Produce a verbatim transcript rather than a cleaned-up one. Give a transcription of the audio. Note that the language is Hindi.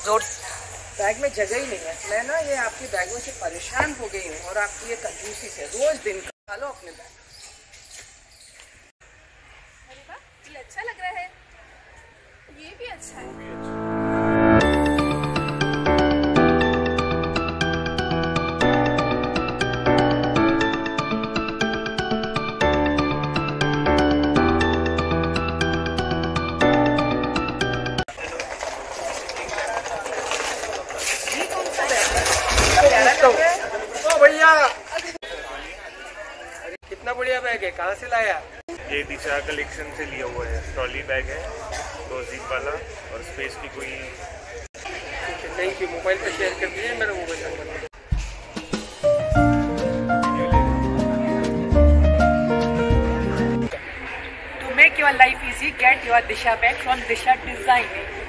जोर बैग में जगह ही नहीं है। मैं ना ये आपकी बैगों से परेशान हो गई हूँ और आपकी ये कंजूसी से रोज दिन खा लो अपने बैग। अरे वाह, ये अच्छा लग रहा है, ये भी अच्छा है। ओ भैया, कितना बढ़िया बैग है, कहाँ से लाया? ये दिशा कलेक्शन से लिया हुआ है। ट्रॉली बैग है, दो जिप वाला और स्पेस की कोई नहीं कि मोबाइल पे शेयर कर दीजिए मेरा mobile number. To make your life easy, get your Disha bag from Disha Design.